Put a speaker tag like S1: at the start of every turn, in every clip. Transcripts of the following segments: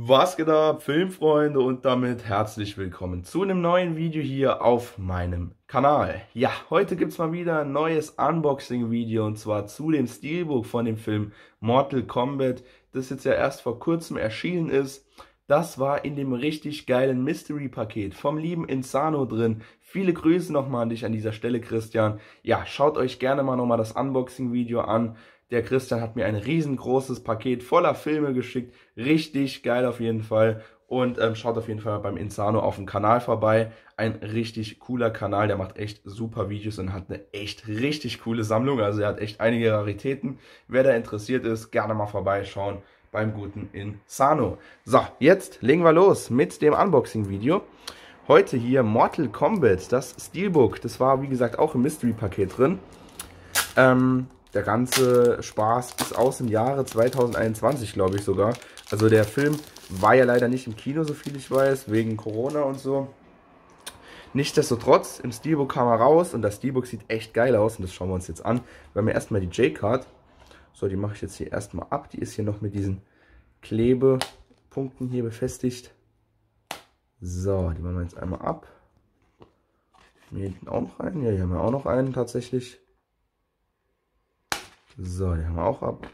S1: Was geht ab, Filmfreunde, und damit herzlich willkommen zu einem neuen Video hier auf meinem Kanal. Ja, heute gibt es mal wieder ein neues Unboxing-Video und zwar zu dem Steelbook von dem Film Mortal Kombat, das jetzt ja erst vor kurzem erschienen ist. Das war in dem richtig geilen Mystery-Paket vom lieben Insano drin. Viele Grüße nochmal an dich an dieser Stelle, Christian. Ja, schaut euch gerne mal nochmal das Unboxing-Video an. Der Christian hat mir ein riesengroßes Paket voller Filme geschickt. Richtig geil auf jeden Fall. Und schaut auf jeden Fall beim Insano auf dem Kanal vorbei. Ein richtig cooler Kanal, der macht echt super Videos und hat eine echt richtig coole Sammlung. Also er hat echt einige Raritäten. Wer da interessiert ist, gerne mal vorbeischauen beim guten Insano. So, jetzt legen wir los mit dem Unboxing-Video. Heute hier Mortal Kombat, das Steelbook. Das war wie gesagt auch im Mystery-Paket drin. Der ganze Spaß ist aus dem Jahre 2021, glaube ich sogar. Also der Film war ja leider nicht im Kino, so viel ich weiß, wegen Corona und so. Nichtsdestotrotz, im Steelbook kam er raus und das Steelbook sieht echt geil aus und das schauen wir uns jetzt an. Wir haben ja erstmal die J-Card. So, die mache ich jetzt hier erstmal ab. Die ist hier noch mit diesen Klebepunkten hier befestigt. So, die machen wir jetzt einmal ab. Hier hinten auch noch einen. Ja, hier haben wir auch noch einen tatsächlich. So, den haben wir auch ab.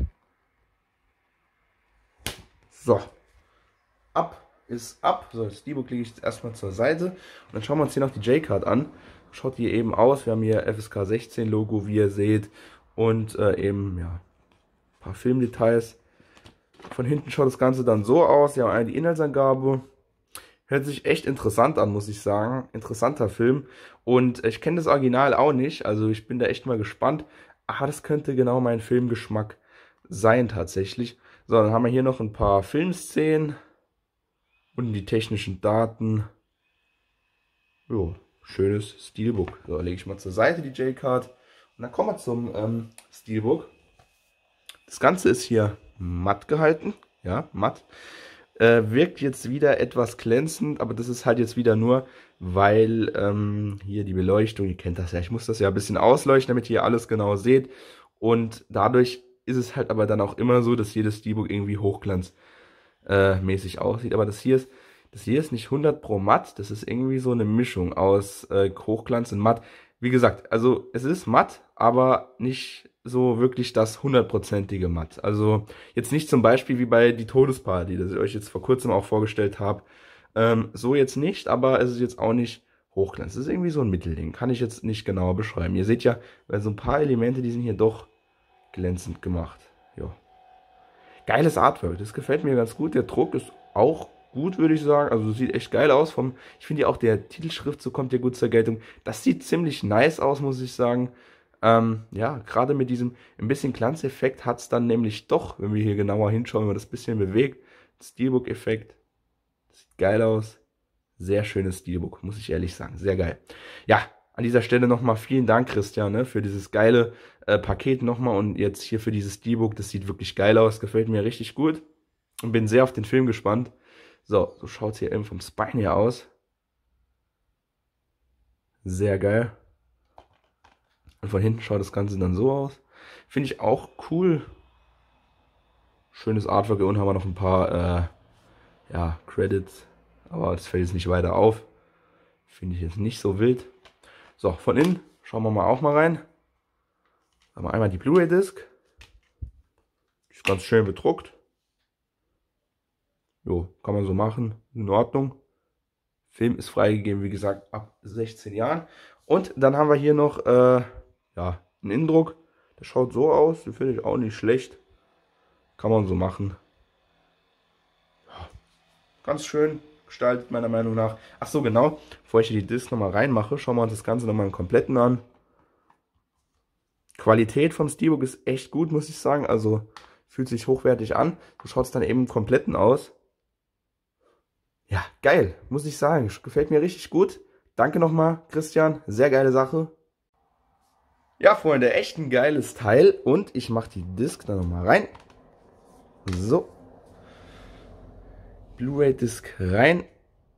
S1: So, ab ist ab. So, das Steelbook lege ich jetzt erstmal zur Seite. Und dann schauen wir uns hier noch die J-Card an. Schaut hier eben aus. Wir haben hier FSK 16 Logo, wie ihr seht. Und eben, ja, ein paar Filmdetails. Von hinten schaut das Ganze dann so aus. Wir haben einmal die Inhaltsangabe. Hört sich echt interessant an, muss ich sagen. Interessanter Film. Und ich kenne das Original auch nicht. Also ich bin da echt mal gespannt. Ah, das könnte genau mein Filmgeschmack sein tatsächlich. So, dann haben wir hier noch ein paar Filmszenen. Und die technischen Daten. Jo, schönes Steelbook. So, lege ich mal zur Seite die J-Card. Und dann kommen wir zum Steelbook. Das Ganze ist hier matt gehalten. Ja, matt. Wirkt jetzt wieder etwas glänzend, aber das ist halt jetzt wieder nur, weil hier die Beleuchtung, ihr kennt das ja, ich muss das ja ein bisschen ausleuchten, damit ihr alles genau seht. Und dadurch ist es halt aber dann auch immer so, dass jedes Steelbook irgendwie hochglanzmäßig aussieht. Aber das hier ist nicht 100 pro matt, das ist irgendwie so eine Mischung aus Hochglanz und matt. Wie gesagt, also es ist matt, aber nicht so wirklich das 100%ige matt. Also jetzt nicht zum Beispiel wie bei Die Todesparty, das ich euch jetzt vor kurzem auch vorgestellt habe. So jetzt nicht, aber es ist jetzt auch nicht Hochglanz. Es ist irgendwie so ein Mittelding, kann ich jetzt nicht genauer beschreiben. Ihr seht ja, weil so ein paar Elemente, die sind hier doch glänzend gemacht. Ja. Geiles Artwork, das gefällt mir ganz gut. Der Druck ist auch gut, würde ich sagen. Also sieht echt geil aus. Ich finde ja auch der Titelschrift, so kommt ja gut zur Geltung. Das sieht ziemlich nice aus, muss ich sagen. Ja, gerade mit diesem ein bisschen Glanzeffekt hat es dann nämlich doch, wenn wir hier genauer hinschauen, wenn man das ein bisschen bewegt, Steelbook-Effekt. Sieht geil aus. Sehr schönes Steelbook, muss ich ehrlich sagen. Sehr geil. Ja, an dieser Stelle nochmal vielen Dank, Christian, ne, für dieses geile Paket nochmal und jetzt hier für dieses Steelbook. Das sieht wirklich geil aus, gefällt mir richtig gut und bin sehr auf den Film gespannt. So schaut es hier eben vom Spine her aus. Sehr geil. Und von hinten schaut das Ganze dann so aus. Finde ich auch cool. Schönes Artwork. Hier unten haben wir noch ein paar ja, Credits. Aber das fällt jetzt nicht weiter auf. Finde ich jetzt nicht so wild. So, von innen schauen wir mal auch mal rein. Da haben wir einmal die Blu-ray-Disc. Ist ganz schön bedruckt. Jo, kann man so machen. In Ordnung. Film ist freigegeben, wie gesagt, ab 16 Jahren. Und dann haben wir hier noch ja, einen Innendruck. Der schaut so aus. Den finde ich auch nicht schlecht. Kann man so machen. Ja, ganz schön gestaltet, meiner Meinung nach. Ach so, genau. Bevor ich hier die Disc nochmal reinmache, schauen wir uns das Ganze nochmal im Kompletten an. Qualität vom Steelbook ist echt gut, muss ich sagen. Also fühlt sich hochwertig an. So schaut es dann eben im Kompletten aus. Ja, geil, muss ich sagen. Gefällt mir richtig gut. Danke nochmal, Christian. Sehr geile Sache. Ja, Freunde, echt ein geiles Teil. Und ich mache die Disc dann nochmal rein. So. Blu-ray-Disc rein.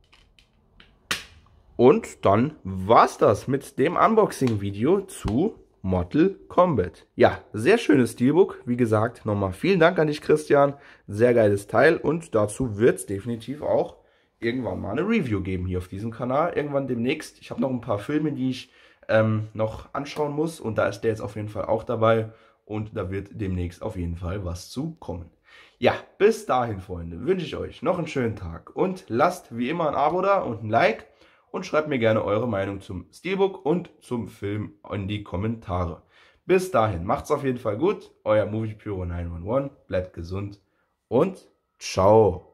S1: Und dann war's das mit dem Unboxing-Video zu Mortal Kombat. Ja, sehr schönes Steelbook. Wie gesagt, nochmal vielen Dank an dich, Christian. Sehr geiles Teil und dazu wird es definitiv auch irgendwann mal eine Review geben hier auf diesem Kanal. Irgendwann demnächst. Ich habe noch ein paar Filme, die ich noch anschauen muss und da ist der jetzt auf jeden Fall auch dabei und da wird demnächst auf jeden Fall was zu kommen. Ja, bis dahin, Freunde, wünsche ich euch noch einen schönen Tag und lasst wie immer ein Abo da und ein Like und schreibt mir gerne eure Meinung zum Steelbook und zum Film in die Kommentare. Bis dahin, macht's auf jeden Fall gut. Euer Movie Pyro 911, bleibt gesund und ciao.